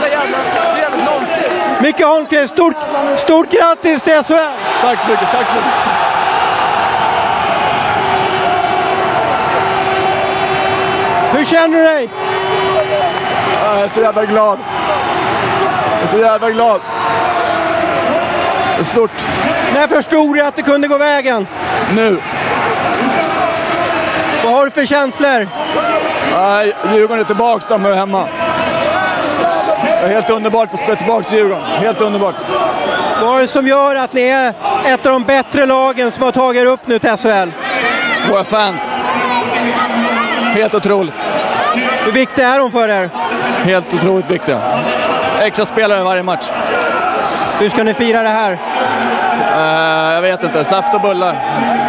Micke Holmqvist, stort grattis till SHL! Tack så mycket, tack så mycket. Hur känner du dig? Jag är så jävla glad. Det är stort. När förstod du att det kunde gå vägen? Nu. Vad har du för känslor? Nej, Djurgården är tillbaka, de är hemma. Det är helt underbart att få spela tillbaka till Djurgården. Helt underbart. Vad är det som gör att ni är ett av de bättre lagen som har tagit upp nu till SHL? Våra fans. Helt otroligt. Hur viktiga är de för er? Helt otroligt viktiga. Extra spelare varje match. Hur ska ni fira det här? Jag vet inte. Saft och bullar.